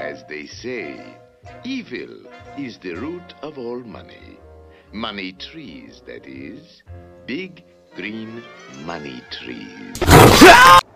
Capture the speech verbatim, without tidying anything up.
As they say, evil is the root of all money. Money trees, that is. Big, green money trees.